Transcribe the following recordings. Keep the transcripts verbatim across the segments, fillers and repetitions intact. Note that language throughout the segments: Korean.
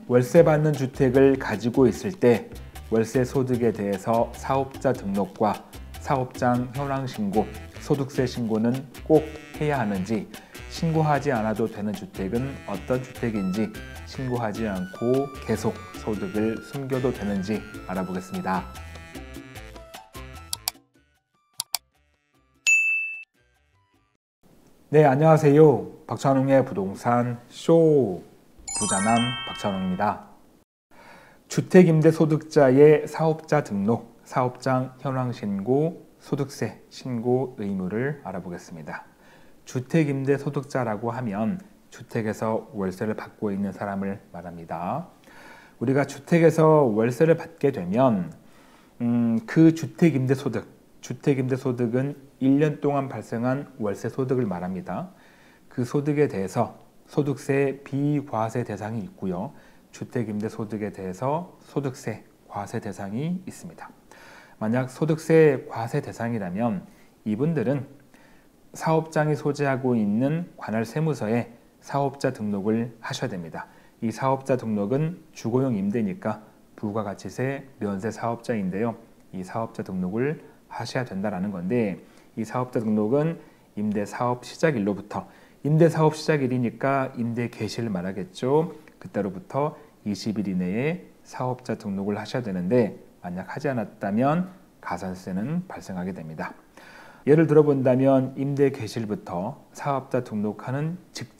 월세 받는 주택을 가지고 있을 때 월세 소득에 대해서 사업자 등록과 사업장 현황 신고, 소득세 신고는 꼭 해야 하는지, 신고하지 않아도 되는 주택은 어떤 주택인지, 신고하지 않고 계속 소득을 숨겨도 되는지 알아보겠습니다. 네, 안녕하세요. 박찬웅의 부동산 쇼 부자남 박찬웅입니다. 주택임대소득자의 사업자 등록, 사업장 현황 신고, 소득세 신고 의무를 알아보겠습니다. 주택임대소득자라고 하면 주택에서 월세를 받고 있는 사람을 말합니다. 우리가 주택에서 월세를 받게 되면 음, 그 주택임대소득, 주택임대소득은 일 년 동안 발생한 월세 소득을 말합니다. 그 소득에 대해서 소득세 비과세 대상이 있고요. 주택임대소득에 대해서 소득세 과세 대상이 있습니다. 만약 소득세 과세 대상이라면 이분들은 사업장이 소지하고 있는 관할 세무서에 사업자 등록을 하셔야 됩니다. 이 사업자 등록은 주거용 임대니까 부가가치세 면세 사업자인데요. 이 사업자 등록을 하셔야 된다는 건데, 이 사업자 등록은 임대사업 시작일로부터, 임대사업 시작일이니까 임대 개시를 말하겠죠. 그때로부터 이십 일 이내에 사업자 등록을 하셔야 되는데, 만약 하지 않았다면 가산세는 발생하게 됩니다. 예를 들어 본다면 임대 개시일부터 사업자 등록하는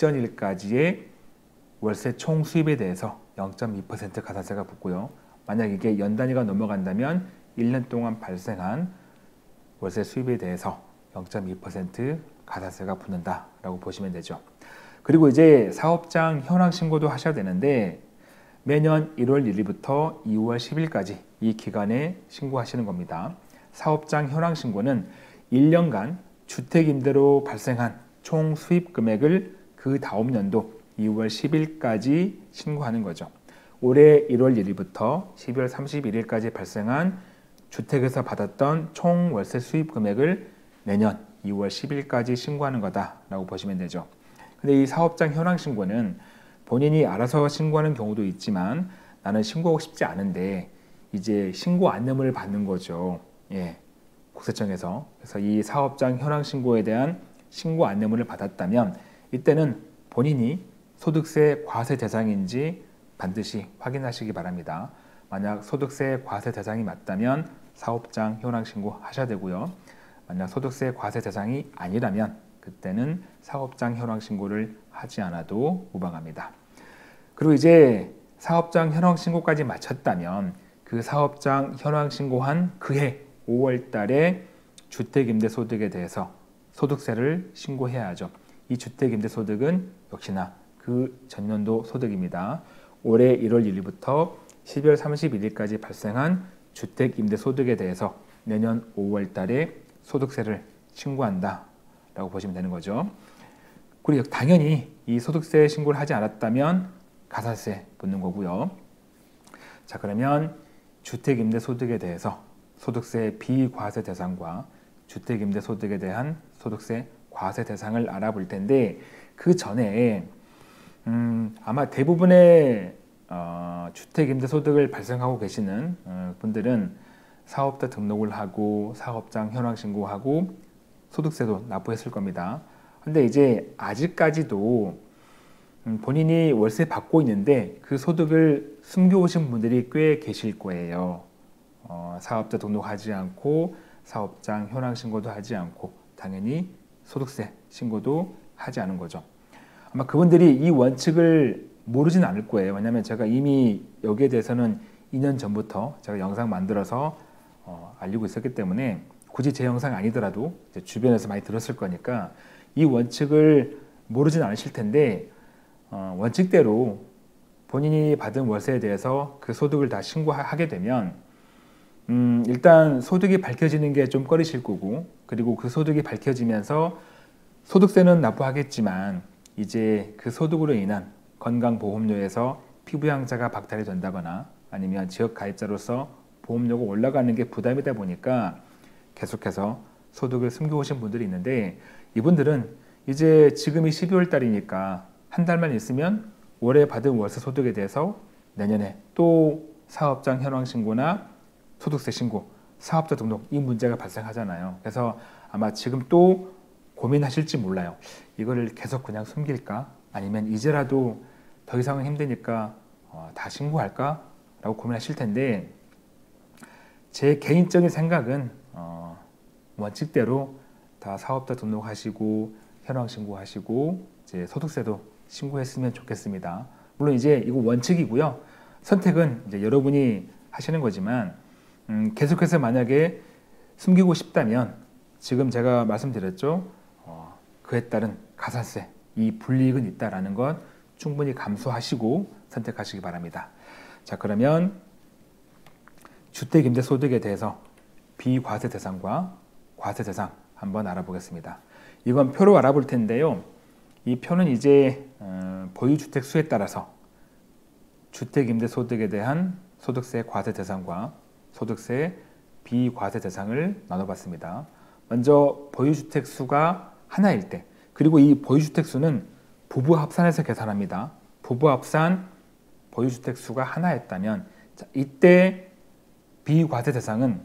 직전일까지의 월세 총 수입에 대해서 영 점 이 퍼센트 가산세가 붙고요. 만약 이게 연 단위가 넘어간다면 일 년 동안 발생한 월세 수입에 대해서 영 점 이 퍼센트 가산세가 붙는다라고 보시면 되죠. 그리고 이제 사업장 현황 신고도 하셔야 되는데, 매년 일월 일일부터 이월 십일까지 이 기간에 신고하시는 겁니다. 사업장 현황 신고는 일 년간 주택 임대로 발생한 총 수입 금액을 그 다음 연도 이월 십일까지 신고하는 거죠. 올해 일월 일일부터 십이월 삼십일일까지 발생한 주택에서 받았던 총 월세 수입 금액을 내년 이월 십일까지 신고하는 거다라고 보시면 되죠. 근데 이 사업장 현황 신고는 본인이 알아서 신고하는 경우도 있지만, 나는 신고하고 싶지 않은데 이제 신고 안내문을 받는 거죠. 예, 국세청에서. 그래서 이 사업장 현황 신고에 대한 신고 안내문을 받았다면 이때는 본인이 소득세 과세 대상인지 반드시 확인하시기 바랍니다. 만약 소득세 과세 대상이 맞다면 사업장 현황 신고 하셔야 되고요. 만약 소득세 과세 대상이 아니라면 그때는 사업장 현황 신고를 하지 않아도 무방합니다. 그리고 이제 사업장 현황 신고까지 마쳤다면 그 사업장 현황 신고한 그해 오월 달에 주택임대소득에 대해서 소득세를 신고해야 하죠. 이 주택임대소득은 역시나 그 전년도 소득입니다. 올해 일월 일일부터 십이월 삼십일일까지 발생한 주택임대소득에 대해서 내년 오월 달에 소득세를 신고한다 라고 보시면 되는 거죠. 그리고 당연히 이 소득세 신고를 하지 않았다면 가산세 붙는 거고요. 자, 그러면 주택임대소득에 대해서 소득세 비과세 대상과 주택임대소득에 대한 소득세 과세 대상을 알아볼 텐데, 그 전에 음, 아마 대부분의 어, 주택임대소득을 발생하고 계시는 어, 분들은 사업자 등록을 하고 사업장 현황 신고하고 소득세도 납부했을 겁니다. 근데 이제 아직까지도 음, 본인이 월세 받고 있는데 그 소득을 숨겨오신 분들이 꽤 계실 거예요. 어, 사업자 등록하지 않고 사업장 현황 신고도 하지 않고 당연히 소득세 신고도 하지 않은 거죠. 아마 그분들이 이 원칙을 모르진 않을 거예요. 왜냐하면 제가 이미 여기에 대해서는 이 년 전부터 제가 영상 만들어서 어, 알리고 있었기 때문에 굳이 제 영상이 아니더라도 이제 주변에서 많이 들었을 거니까 이 원칙을 모르진 않으실 텐데, 어, 원칙대로 본인이 받은 월세에 대해서 그 소득을 다 신고하게 되면 음, 일단 소득이 밝혀지는 게 좀 꺼리실 거고, 그리고 그 소득이 밝혀지면서 소득세는 납부하겠지만 이제 그 소득으로 인한 건강보험료에서 피부양자가 박탈이 된다거나 아니면 지역가입자로서 보험료가 올라가는 게 부담이다 보니까 계속해서 소득을 숨겨오신 분들이 있는데, 이분들은 이제 지금이 십이월 달이니까 한 달만 있으면 올해 받은 월세 소득에 대해서 내년에 또 사업장 현황 신고나 소득세 신고, 사업자 등록 이 문제가 발생하잖아요. 그래서 아마 지금 또 고민하실지 몰라요. 이거를 계속 그냥 숨길까? 아니면 이제라도 더 이상은 힘드니까 어, 다 신고할까? 라고 고민하실 텐데, 제 개인적인 생각은 어, 원칙대로 다 사업자 등록하시고 현황 신고하시고 이제 소득세도 신고했으면 좋겠습니다. 물론 이제 이거 원칙이고요. 선택은 이제 여러분이 하시는 거지만 음, 계속해서 만약에 숨기고 싶다면 지금 제가 말씀드렸죠. 어, 그에 따른 가산세, 이 불이익은 있다라는 것 충분히 감수하시고 선택하시기 바랍니다. 자, 그러면 주택임대소득에 대해서 비과세 대상과 과세 대상 한번 알아보겠습니다. 이건 표로 알아볼 텐데요. 이 표는 이제 어, 보유주택 수에 따라서 주택임대소득에 대한 소득세 과세 대상과 소득세 비과세 대상을 나눠봤습니다. 먼저 보유주택 수가 하나일 때, 그리고 이 보유주택 수는 부부 합산해서 계산합니다. 부부 합산 보유주택 수가 하나였다면 자, 이때 비과세 대상은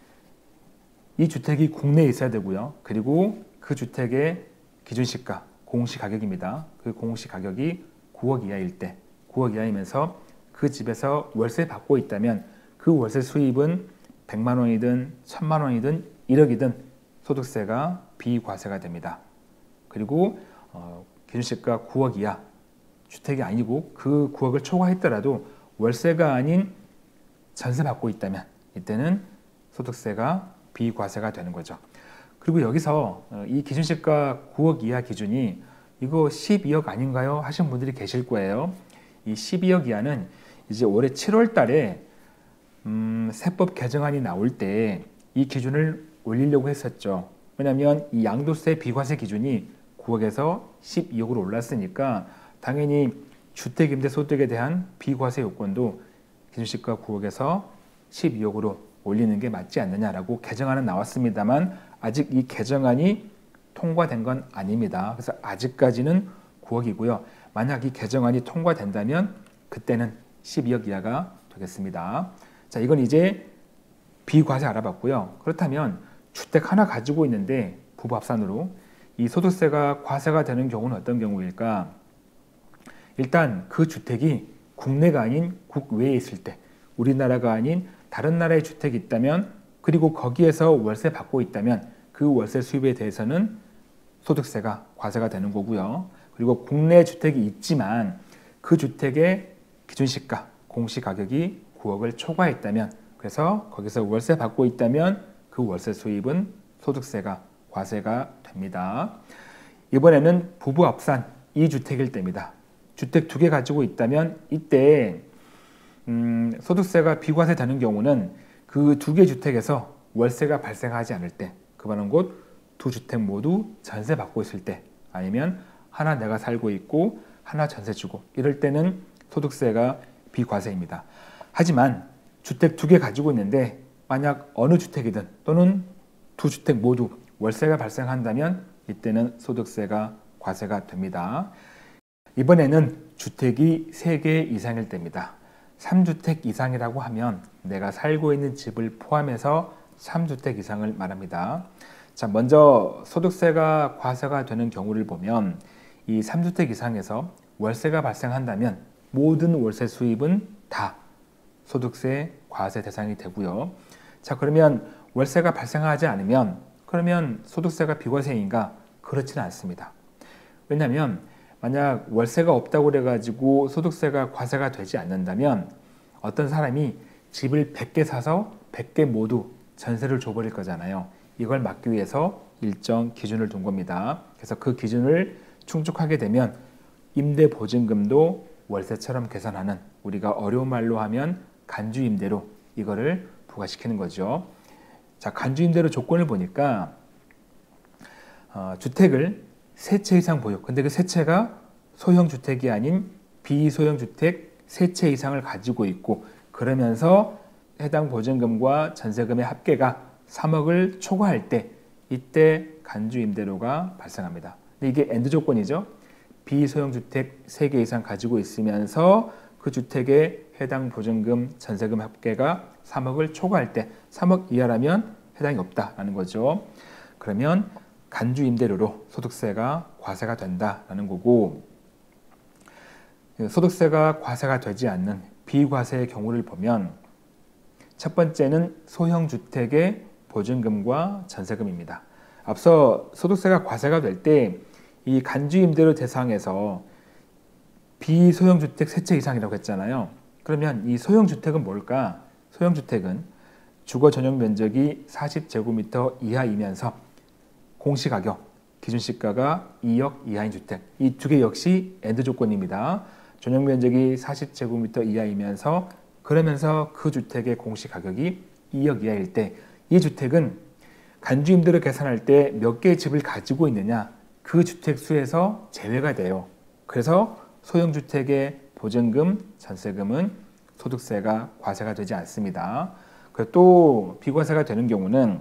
이 주택이 국내에 있어야 되고요. 그리고 그 주택의 기준시가, 공시가격입니다. 그 공시가격이 구억 이하일 때, 구억 이하이면서 그 집에서 월세 받고 있다면 그 월세 수입은 백만 원이든 천만 원이든 일억이든 소득세가 비과세가 됩니다. 그리고 어, 기준시가 구억 이하 주택이 아니고 그 구억을 초과했더라도 월세가 아닌 전세 받고 있다면 이때는 소득세가 비과세가 되는 거죠. 그리고 여기서 이 기준시가 구억 이하 기준이 이거 십이억 아닌가요? 하신 분들이 계실 거예요. 이 십이억 이하는 이제 올해 칠월 달에 음, 세법 개정안이 나올 때 이 기준을 올리려고 했었죠. 왜냐하면 이 양도세 비과세 기준이 구억에서 십이억으로 올랐으니까 당연히 주택임대소득에 대한 비과세 요건도 기준시가 구억에서 십이억으로 올리는 게 맞지 않느냐라고 개정안은 나왔습니다만 아직 이 개정안이 통과된 건 아닙니다. 그래서 아직까지는 구억이고요. 만약 이 개정안이 통과된다면 그때는 십이억 이하가 되겠습니다. 자, 이건 이제 비과세 알아봤고요. 그렇다면 주택 하나 가지고 있는데 부부 합산으로 이 소득세가 과세가 되는 경우는 어떤 경우일까? 일단 그 주택이 국내가 아닌 국외에 있을 때, 우리나라가 아닌 다른 나라의 주택이 있다면, 그리고 거기에서 월세 받고 있다면 그 월세 수입에 대해서는 소득세가 과세가 되는 거고요. 그리고 국내 주택이 있지만 그 주택의 기준시가, 공시가격이 구억을 초과했다면, 그래서 거기서 월세 받고 있다면 그 월세 수입은 소득세가 과세가 됩니다. 이번에는 부부 합산 이 주택일 때입니다. 주택 두 개 가지고 있다면 이때 음, 소득세가 비과세 되는 경우는 그 두 개 주택에서 월세가 발생하지 않을 때, 그 말은 곧 두 주택 모두 전세 받고 있을 때, 아니면 하나 내가 살고 있고 하나 전세 주고 이럴 때는 소득세가 비과세입니다. 하지만 주택 두 개 가지고 있는데 만약 어느 주택이든 또는 두 주택 모두 월세가 발생한다면 이때는 소득세가 과세가 됩니다. 이번에는 주택이 세 개 이상일 때입니다. 삼 주택 이상이라고 하면 내가 살고 있는 집을 포함해서 삼 주택 이상을 말합니다. 자, 먼저 소득세가 과세가 되는 경우를 보면 이 삼 주택 이상에서 월세가 발생한다면 모든 월세 수입은 다 소득세 과세 대상이 되고요. 자, 그러면 월세가 발생하지 않으면 그러면 소득세가 비과세인가? 그렇지는 않습니다. 왜냐하면 만약 월세가 없다고 그래가지고 소득세가 과세가 되지 않는다면 어떤 사람이 집을 백 개 사서 백 개 모두 전세를 줘버릴 거잖아요. 이걸 막기 위해서 일정 기준을 둔 겁니다. 그래서 그 기준을 충족하게 되면 임대보증금도 월세처럼 계산하는, 우리가 어려운 말로 하면 간주임대로 이거를 부과시키는 거죠. 자, 간주임대로 조건을 보니까 어, 주택을 세 채 이상 보유, 근데 그 세 채가 소형주택이 아닌 비소형주택 세 채 이상을 가지고 있고, 그러면서 해당 보증금과 전세금의 합계가 삼억을 초과할 때 이때 간주임대료가 발생합니다. 근데 이게 엔드 조건이죠. 비소형주택 세 개 이상 가지고 있으면서 그 주택의 해당 보증금, 전세금 합계가 삼억을 초과할 때 삼억 이하라면 해당이 없다라는 거죠. 그러면 간주 임대료로 소득세가 과세가 된다라는 거고, 소득세가 과세가 되지 않는 비과세의 경우를 보면 첫 번째는 소형 주택의 보증금과 전세금입니다. 앞서 소득세가 과세가 될 때 이 간주 임대료 대상에서 비소형 주택 세 채 이상이라고 했잖아요. 그러면 이 소형 주택은 뭘까? 소형 주택은 주거 전용 면적이 사십 제곱미터 이하이면서 공시가격, 기준시가가 이억 이하인 주택. 이 두 개 역시 엔드 조건입니다. 전용 면적이 사십 제곱미터 이하이면서 그러면서 그 주택의 공시가격이 이억 이하일 때 이 주택은 간주 임대료 계산할 때 몇 개의 집을 가지고 있느냐, 그 주택 수에서 제외가 돼요. 그래서 소형 주택의 보증금, 전세금은 소득세가 과세가 되지 않습니다. 그리고 또 비과세가 되는 경우는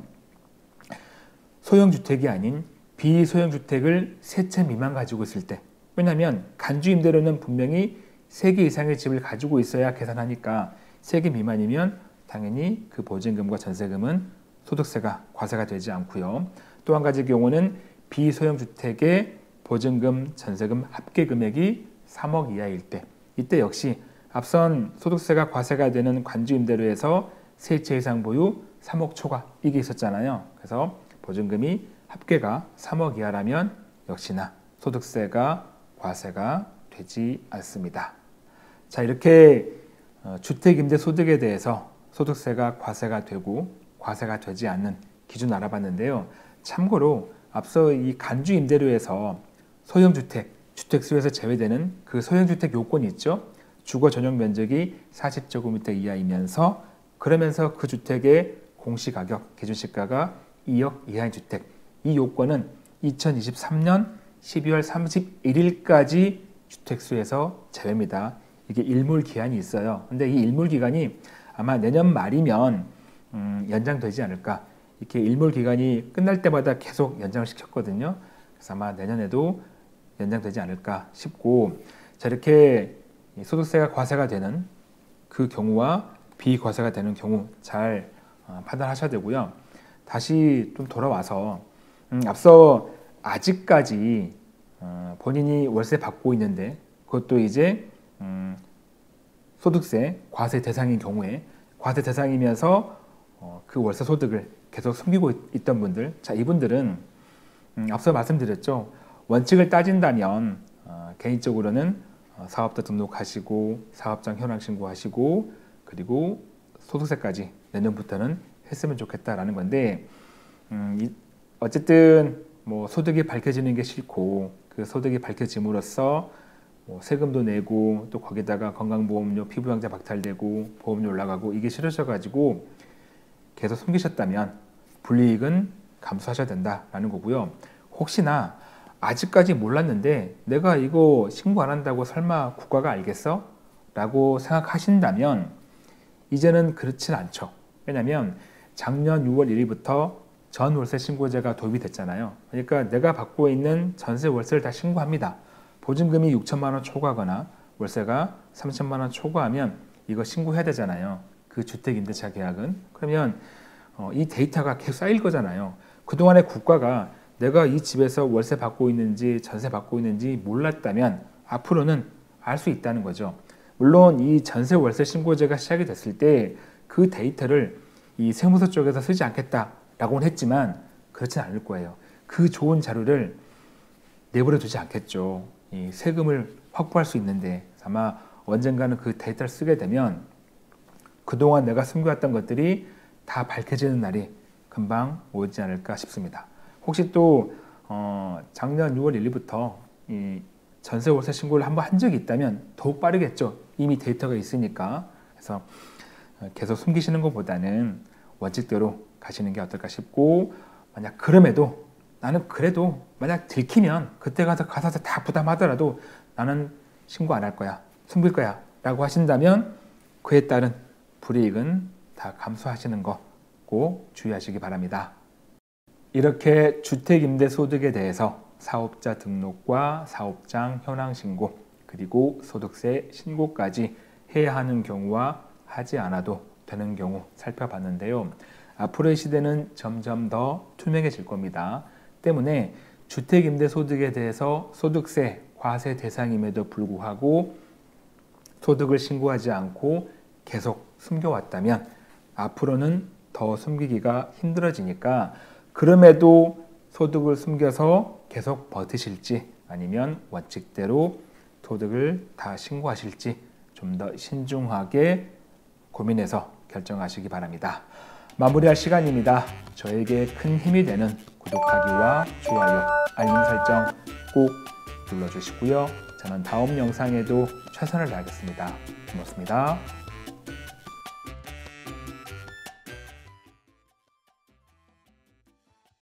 소형 주택이 아닌 비소형 주택을 세 채 미만 가지고 있을 때, 왜냐하면 간주 임대료는 분명히 세 개 이상의 집을 가지고 있어야 계산하니까 세 개 미만이면 당연히 그 보증금과 전세금은 소득세가 과세가 되지 않고요. 또 한 가지 경우는 비소형 주택의 보증금, 전세금 합계 금액이 삼억 이하일 때, 이때 역시 앞선 소득세가 과세가 되는 간주 임대료에서 세 채 이상 보유 삼억 초과 이게 있었잖아요. 그래서 보증금이 합계가 삼억 이하라면 역시나 소득세가 과세가 되지 않습니다. 자, 이렇게 주택임대소득에 대해서 소득세가 과세가 되고 과세가 되지 않는 기준 알아봤는데요. 참고로 앞서 이 간주임대료에서 소형주택, 주택수에서 제외되는 그 소형주택 요건이 있죠. 주거 전용 면적이 사십 제곱미터 이하이면서 그러면서 그 주택의 공시가격, 기준시가가 이억 이하인 주택. 이 요건은 이천이십삼 년 십이월 삼십일일까지 주택수에서 제외입니다. 이게 일몰 기한이 있어요. 근데 이 일몰 기간이 아마 내년 말이면 음, 연장되지 않을까. 이렇게 일몰 기간이 끝날 때마다 계속 연장을 시켰거든요. 그래서 아마 내년에도 연장되지 않을까 싶고, 자, 이렇게 소득세가 과세가 되는 그 경우와 비과세가 되는 경우 잘 판단하셔야 되고요. 다시 좀 돌아와서 음, 앞서 아직까지 어, 본인이 월세 받고 있는데 그것도 이제 음, 소득세 과세 대상인 경우에 과세 대상이면서 어, 그 월세 소득을 계속 숨기고 있, 있던 분들, 자, 이분들은 음, 앞서 말씀드렸죠. 원칙을 따진다면 어, 개인적으로는 어, 사업자 등록하시고 사업장 현황 신고하시고 그리고 소득세까지 내년부터는 했으면 좋겠다라는 건데, 음, 이, 어쨌든 뭐 소득이 밝혀지는 게 싫고 그 소득이 밝혀짐으로써 뭐 세금도 내고 또 거기다가 건강보험료, 피부양자 박탈되고 보험료 올라가고 이게 싫으셔가지고 계속 숨기셨다면 불이익은 감수하셔야 된다라는 거고요. 혹시나 아직까지 몰랐는데 내가 이거 신고 안 한다고 설마 국가가 알겠어? 라고 생각하신다면 이제는 그렇진 않죠. 왜냐하면 작년 유월 일일부터 전월세 신고제가 도입이 됐잖아요. 그러니까 내가 받고 있는 전세 월세를 다 신고합니다. 보증금이 육천만 원 초과하거나 월세가 삼천만 원 초과하면 이거 신고해야 되잖아요. 그 주택임대차 계약은. 그러면 어, 이 데이터가 계속 쌓일 거잖아요. 그동안에 국가가 내가 이 집에서 월세 받고 있는지 전세 받고 있는지 몰랐다면 앞으로는 알 수 있다는 거죠. 물론 이 전세 월세 신고제가 시작이 됐을 때 그 데이터를 이 세무서 쪽에서 쓰지 않겠다라고는 했지만 그렇진 않을 거예요. 그 좋은 자료를 내버려 두지 않겠죠. 이 세금을 확보할 수 있는데 아마 언젠가는 그 데이터를 쓰게 되면 그동안 내가 숨겨왔던 것들이 다 밝혀지는 날이 금방 오지 않을까 싶습니다. 혹시 또 어, 작년 유월 일일부터 이 전세 월세 신고를 한번 한 적이 있다면 더욱 빠르겠죠. 이미 데이터가 있으니까. 그래서 계속 숨기시는 것보다는 원칙대로 가시는 게 어떨까 싶고, 만약 그럼에도 나는 그래도 만약 들키면 그때 가서 가서 다 부담하더라도 나는 신고 안 할 거야, 숨길 거야 라고 하신다면 그에 따른 불이익은 다 감수하시는 거 꼭 주의하시기 바랍니다. 이렇게 주택임대소득에 대해서 사업자 등록과 사업장 현황 신고 그리고 소득세 신고까지 해야 하는 경우와 하지 않아도 되는 경우 살펴봤는데요. 앞으로의 시대는 점점 더 투명해질 겁니다. 때문에 주택임대소득에 대해서 소득세, 과세 대상임에도 불구하고 소득을 신고하지 않고 계속 숨겨왔다면 앞으로는 더 숨기기가 힘들어지니까 그럼에도 소득을 숨겨서 계속 버티실지 아니면 원칙대로 소득을 다 신고하실지 좀 더 신중하게 고민해서 결정하시기 바랍니다. 마무리할 시간입니다. 저에게 큰 힘이 되는 구독하기와 좋아요, 알림 설정 꼭 눌러주시고요. 저는 다음 영상에도 최선을 다하겠습니다. 고맙습니다.